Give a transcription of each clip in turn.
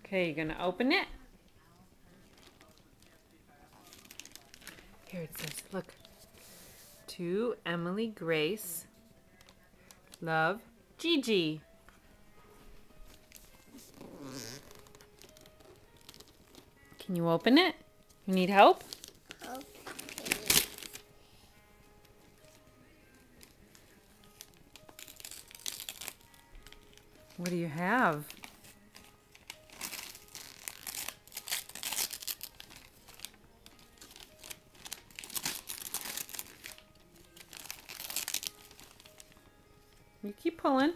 Okay, you're gonna open it. Here it says, look. To Emily Grace. Love, Gigi. Can you open it? You need help? Okay. What do you have? You keep pulling.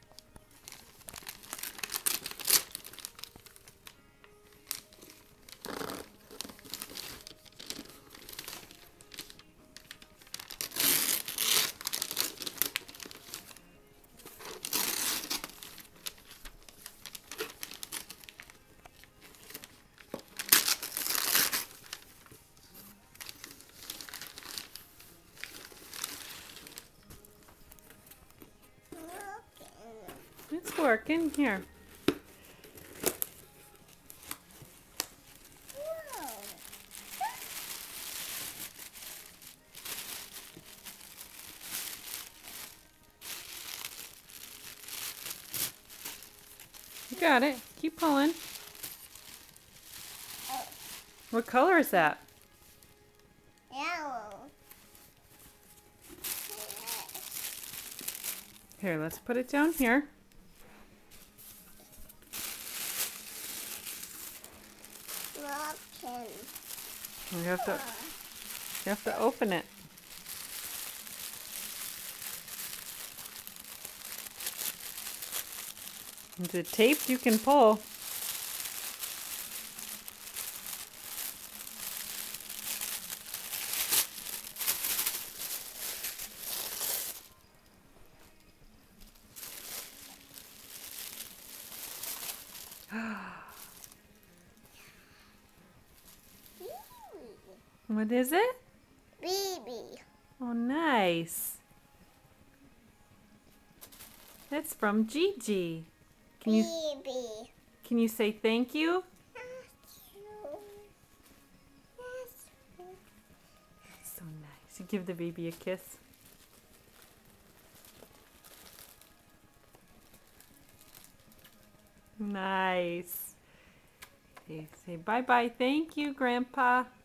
It's working. Here. You got it. Keep pulling. What color is that? Yellow. Here, let's put it down here. Broken. You have to open it. Is it taped? You can pull. What is it? Baby. Oh, nice. That's from Gigi. Baby. Can you say thank you? So nice. You give the baby a kiss. Nice. Okay, say bye-bye. Thank you, Grandpa.